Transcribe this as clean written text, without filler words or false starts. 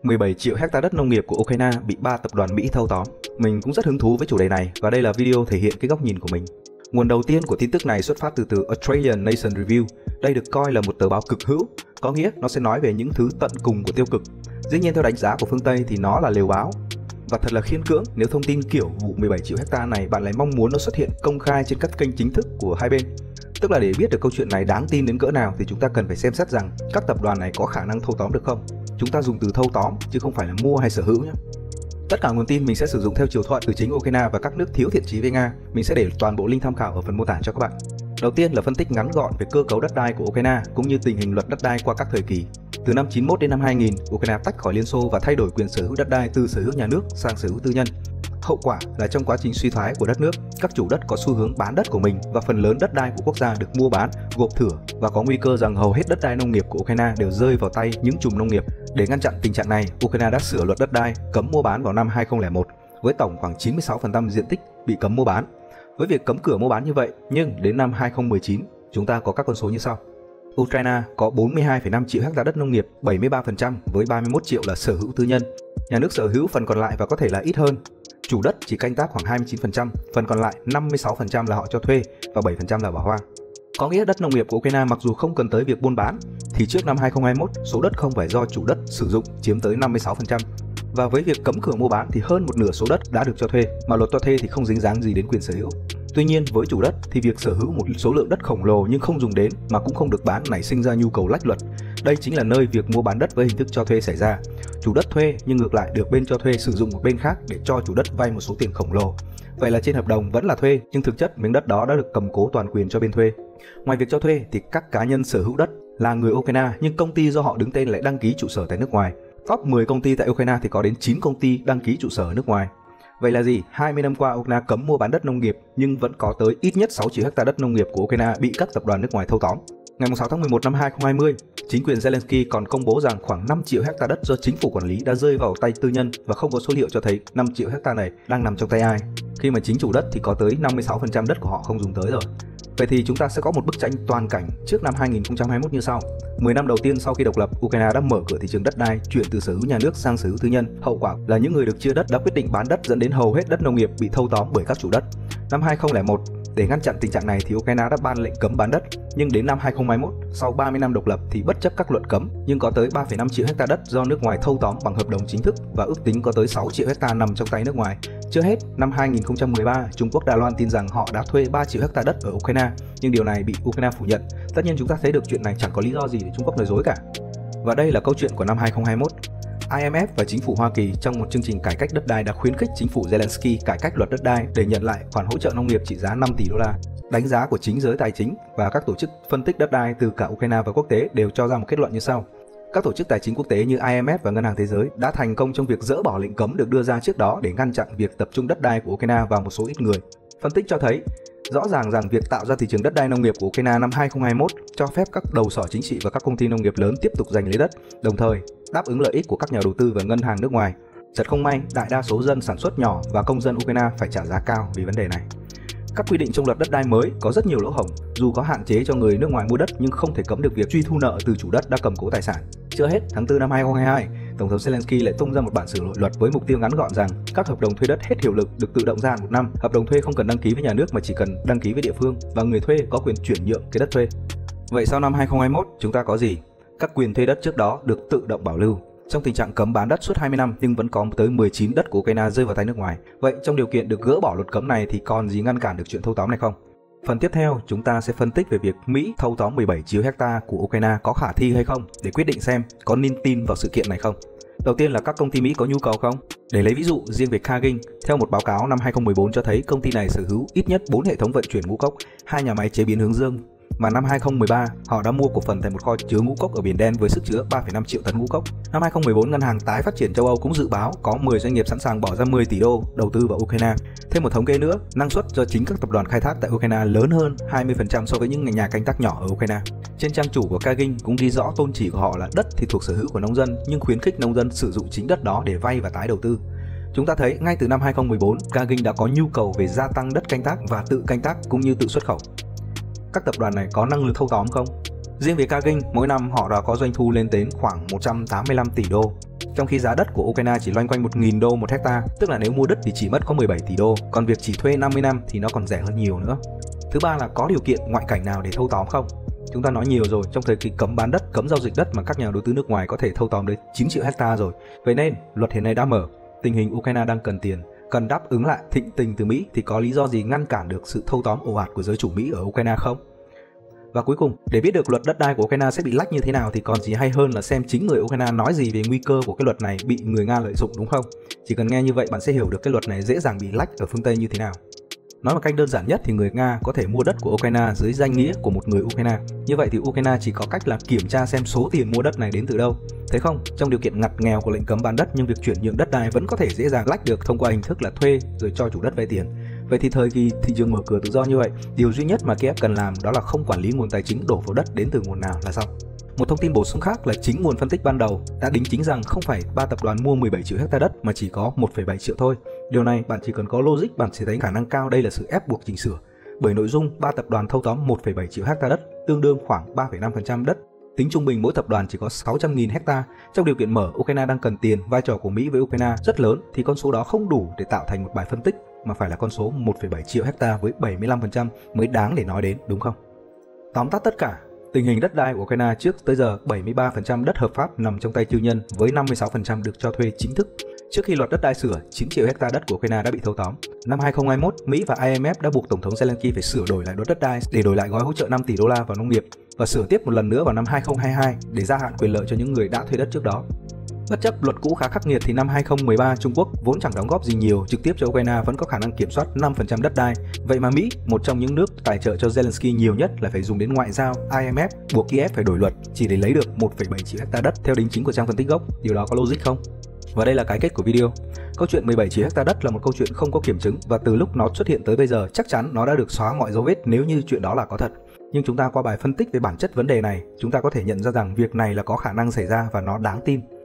17 triệu hectare đất nông nghiệp của Ukraine bị 3 tập đoàn Mỹ thâu tóm. Mình cũng rất hứng thú với chủ đề này và đây là video thể hiện cái góc nhìn của mình. Nguồn đầu tiên của tin tức này xuất phát từ Australian Nation Review. Đây được coi là một tờ báo cực hữu, có nghĩa nó sẽ nói về những thứ tận cùng của tiêu cực. Dĩ nhiên theo đánh giá của phương Tây thì nó là lều báo. Và thật là khiên cưỡng nếu thông tin kiểu vụ 17 triệu hectare này bạn lại mong muốn nó xuất hiện công khai trên các kênh chính thức của hai bên. Tức là để biết được câu chuyện này đáng tin đến cỡ nào thì chúng ta cần phải xem xét rằng các tập đoàn này có khả năng thâu tóm được không. Chúng ta dùng từ thâu tóm chứ không phải là mua hay sở hữu nhé. Tất cả nguồn tin mình sẽ sử dụng theo chiều thuận từ chính Ukraine và các nước thiếu thiện chí với Nga. Mình sẽ để toàn bộ link tham khảo ở phần mô tả cho các bạn. Đầu tiên là phân tích ngắn gọn về cơ cấu đất đai của Ukraine cũng như tình hình luật đất đai qua các thời kỳ. Từ năm 91 đến năm 2000, Ukraine tách khỏi Liên Xô và thay đổi quyền sở hữu đất đai từ sở hữu nhà nước sang sở hữu tư nhân. Hậu quả là trong quá trình suy thoái của đất nước, các chủ đất có xu hướng bán đất của mình và phần lớn đất đai của quốc gia được mua bán, gộp thửa và có nguy cơ rằng hầu hết đất đai nông nghiệp của Ukraine đều rơi vào tay những chùm nông nghiệp. Để ngăn chặn tình trạng này, Ukraine đã sửa luật đất đai cấm mua bán vào năm 2001 với tổng khoảng 96% diện tích bị cấm mua bán. Với việc cấm cửa mua bán như vậy, nhưng đến năm 2019, chúng ta có các con số như sau. Ukraine có 42,5 triệu hectare đất nông nghiệp, 73% với 31 triệu là sở hữu tư nhân. Nhà nước sở hữu phần còn lại và có thể là ít hơn. Chủ đất chỉ canh tác khoảng 29%, phần còn lại 56% là họ cho thuê và 7% là bỏ hoang. Có nghĩa đất nông nghiệp của Ukraine mặc dù không cần tới việc buôn bán, thì trước năm 2021, số đất không phải do chủ đất sử dụng chiếm tới 56%. Và với việc cấm cửa mua bán thì hơn một nửa số đất đã được cho thuê, mà luật cho thuê thì không dính dáng gì đến quyền sở hữu. Tuy nhiên với chủ đất thì việc sở hữu một số lượng đất khổng lồ nhưng không dùng đến mà cũng không được bán nảy sinh ra nhu cầu lách luật. Đây chính là nơi việc mua bán đất với hình thức cho thuê xảy ra. Chủ đất thuê nhưng ngược lại được bên cho thuê sử dụng một bên khác để cho chủ đất vay một số tiền khổng lồ. Vậy là trên hợp đồng vẫn là thuê nhưng thực chất miếng đất đó đã được cầm cố toàn quyền cho bên thuê. Ngoài việc cho thuê thì các cá nhân sở hữu đất là người Ukraine nhưng công ty do họ đứng tên lại đăng ký trụ sở tại nước ngoài. Top 10 công ty tại Ukraine thì có đến 9 công ty đăng ký trụ sở ở nước ngoài. Vậy là gì? 20 năm qua Ukraine cấm mua bán đất nông nghiệp nhưng vẫn có tới ít nhất 6 triệu hectare đất nông nghiệp của Ukraine bị các tập đoàn nước ngoài thâu tóm. Ngày 6 tháng 11 năm 2020, chính quyền Zelensky còn công bố rằng khoảng 5 triệu hectare đất do chính phủ quản lý đã rơi vào tay tư nhân và không có số liệu cho thấy 5 triệu hectare này đang nằm trong tay ai. Khi mà chính chủ đất thì có tới 56% đất của họ không dùng tới rồi. Vậy thì chúng ta sẽ có một bức tranh toàn cảnh trước năm 2021 như sau. 10 năm đầu tiên sau khi độc lập, Ukraine đã mở cửa thị trường đất đai, chuyển từ sở hữu nhà nước sang sở hữu tư nhân. Hậu quả là những người được chia đất đã quyết định bán đất dẫn đến hầu hết đất nông nghiệp bị thâu tóm bởi các chủ đất. Năm 2001, để ngăn chặn tình trạng này thì Ukraine đã ban lệnh cấm bán đất. Nhưng đến năm 2021, sau 30 năm độc lập thì bất chấp các luật cấm, nhưng có tới 3,5 triệu hectare đất do nước ngoài thâu tóm bằng hợp đồng chính thức và ước tính có tới 6 triệu hectare nằm trong tay nước ngoài. Chưa hết, năm 2013, Trung Quốc Đài Loan tin rằng họ đã thuê 3 triệu hectare đất ở Ukraine, nhưng điều này bị Ukraine phủ nhận. Tất nhiên chúng ta thấy được chuyện này chẳng có lý do gì để Trung Quốc nói dối cả. Và đây là câu chuyện của năm 2021. IMF và chính phủ Hoa Kỳ trong một chương trình cải cách đất đai đã khuyến khích chính phủ Zelensky cải cách luật đất đai để nhận lại khoản hỗ trợ nông nghiệp trị giá 5 tỷ đô la. Đánh giá của chính giới tài chính và các tổ chức phân tích đất đai từ cả Ukraine và quốc tế đều cho ra một kết luận như sau. Các tổ chức tài chính quốc tế như IMF và Ngân hàng Thế giới đã thành công trong việc dỡ bỏ lệnh cấm được đưa ra trước đó để ngăn chặn việc tập trung đất đai của Ukraine vào một số ít người. Phân tích cho thấy rõ ràng rằng việc tạo ra thị trường đất đai nông nghiệp của Ukraine năm 2021 cho phép các đầu sỏ chính trị và các công ty nông nghiệp lớn tiếp tục giành lấy đất, đồng thời đáp ứng lợi ích của các nhà đầu tư và ngân hàng nước ngoài. Thật không may, đại đa số dân sản xuất nhỏ và công dân Ukraine phải trả giá cao vì vấn đề này. Các quy định trong luật đất đai mới có rất nhiều lỗ hổng, dù có hạn chế cho người nước ngoài mua đất nhưng không thể cấm được việc truy thu nợ từ chủ đất đã cầm cố tài sản. Chưa hết, tháng 4 năm 2022, Tổng thống Zelensky lại tung ra một bản sửa đổi luật với mục tiêu ngắn gọn rằng các hợp đồng thuê đất hết hiệu lực được tự động gia hạn 1 năm. Hợp đồng thuê không cần đăng ký với nhà nước mà chỉ cần đăng ký với địa phương và người thuê có quyền chuyển nhượng cái đất thuê. Vậy sau năm 2021 chúng ta có gì? Các quyền thuê đất trước đó được tự động bảo lưu. Trong tình trạng cấm bán đất suốt 20 năm nhưng vẫn có tới 19 đất của Ukraine rơi vào tay nước ngoài. Vậy trong điều kiện được gỡ bỏ luật cấm này thì còn gì ngăn cản được chuyện thâu tóm này không? Phần tiếp theo, chúng ta sẽ phân tích về việc Mỹ thâu tóm 17 triệu hectare của Ukraine có khả thi hay không để quyết định xem có nên tin vào sự kiện này không. Đầu tiên là các công ty Mỹ có nhu cầu không? Để lấy ví dụ, riêng về Cargill, theo một báo cáo năm 2014 cho thấy công ty này sở hữu ít nhất 4 hệ thống vận chuyển ngũ cốc, 2 nhà máy chế biến hướng dương. Và năm 2013, họ đã mua cổ phần tại một kho chứa ngũ cốc ở Biển Đen với sức chứa 3,5 triệu tấn ngũ cốc. Năm 2014, Ngân hàng Tái phát triển châu Âu cũng dự báo có 10 doanh nghiệp sẵn sàng bỏ ra 10 tỷ đô đầu tư vào Ukraine. Thêm một thống kê nữa, năng suất do chính các tập đoàn khai thác tại Ukraine lớn hơn 20% so với những nhà canh tác nhỏ ở Ukraine. Trên trang chủ của Cargill cũng ghi rõ tôn chỉ của họ là đất thì thuộc sở hữu của nông dân nhưng khuyến khích nông dân sử dụng chính đất đó để vay và tái đầu tư. Chúng ta thấy ngay từ năm 2014, Cargill đã có nhu cầu về gia tăng đất canh tác và tự canh tác cũng như tự xuất khẩu. Các tập đoàn này có năng lực thâu tóm không? Riêng về Kagin, mỗi năm họ đã có doanh thu lên đến khoảng 185 tỷ đô. Trong khi giá đất của Ukraine chỉ loanh quanh 1.000 đô một hecta, tức là nếu mua đất thì chỉ mất có 17 tỷ đô, còn việc chỉ thuê 50 năm thì nó còn rẻ hơn nhiều nữa. Thứ ba là có điều kiện ngoại cảnh nào để thâu tóm không? Chúng ta nói nhiều rồi, trong thời kỳ cấm bán đất, cấm giao dịch đất mà các nhà đầu tư nước ngoài có thể thâu tóm đến 9 triệu hecta rồi. Vậy nên, luật hiện nay đã mở, tình hình Ukraine đang cần tiền, cần đáp ứng lại thịnh tình từ Mỹ thì có lý do gì ngăn cản được sự thâu tóm ồ ạt của giới chủ Mỹ ở Ukraine không? Và cuối cùng, để biết được luật đất đai của Ukraine sẽ bị lách như thế nào thì còn gì hay hơn là xem chính người Ukraine nói gì về nguy cơ của cái luật này bị người Nga lợi dụng, đúng không? Chỉ cần nghe như vậy bạn sẽ hiểu được cái luật này dễ dàng bị lách ở phương Tây như thế nào. Nói một cách đơn giản nhất thì người Nga có thể mua đất của Ukraine dưới danh nghĩa của một người Ukraine. Như vậy thì Ukraine chỉ có cách là kiểm tra xem số tiền mua đất này đến từ đâu. Thấy không? Trong điều kiện ngặt nghèo của lệnh cấm bán đất nhưng việc chuyển nhượng đất đai vẫn có thể dễ dàng lách được thông qua hình thức là thuê rồi cho chủ đất vay tiền. Vậy thì thời kỳ thị trường mở cửa tự do như vậy, điều duy nhất mà Kiev cần làm đó là không quản lý nguồn tài chính đổ vào đất đến từ nguồn nào là xong. Một thông tin bổ sung khác là chính nguồn phân tích ban đầu đã đính chính rằng không phải 3 tập đoàn mua 17 triệu hecta đất mà chỉ có 1,7 triệu thôi. Điều này bạn chỉ cần có logic bạn sẽ thấy khả năng cao đây là sự ép buộc chỉnh sửa. Bởi nội dung 3 tập đoàn thâu tóm 1,7 triệu hecta đất, tương đương khoảng 3,5% đất. Tính trung bình mỗi tập đoàn chỉ có 600.000 hecta. Trong điều kiện mở, Ukraine đang cần tiền, vai trò của Mỹ với Ukraine rất lớn thì con số đó không đủ để tạo thành một bài phân tích mà phải là con số 1,7 triệu hecta với 75% mới đáng để nói đến, đúng không? Tóm tắt tất cả, tình hình đất đai của Ukraine trước tới giờ 73% đất hợp pháp nằm trong tay tư nhân với 56% được cho thuê chính thức. Trước khi luật đất đai sửa, 9 triệu hecta đất của Ukraine đã bị thâu tóm. Năm 2021, Mỹ và IMF đã buộc Tổng thống Zelensky phải sửa đổi lại luật đất đai để đổi lại gói hỗ trợ 5 tỷ đô la vào nông nghiệp và sửa tiếp một lần nữa vào năm 2022 để gia hạn quyền lợi cho những người đã thuê đất trước đó. Bất chấp luật cũ khá khắc nghiệt thì năm 2013 Trung Quốc vốn chẳng đóng góp gì nhiều trực tiếp cho Ukraine vẫn có khả năng kiểm soát 5% đất đai. Vậy mà Mỹ, một trong những nước tài trợ cho Zelensky nhiều nhất là phải dùng đến ngoại giao, IMF buộc Kiev phải đổi luật chỉ để lấy được 1,7 triệu hecta đất theo đính chính của trang phân tích gốc. Điều đó có logic không? Và đây là cái kết của video. Câu chuyện 17 triệu hecta đất là một câu chuyện không có kiểm chứng và từ lúc nó xuất hiện tới bây giờ chắc chắn nó đã được xóa mọi dấu vết nếu như chuyện đó là có thật. Nhưng chúng ta qua bài phân tích về bản chất vấn đề này, chúng ta có thể nhận ra rằng việc này là có khả năng xảy ra và nó đáng tin.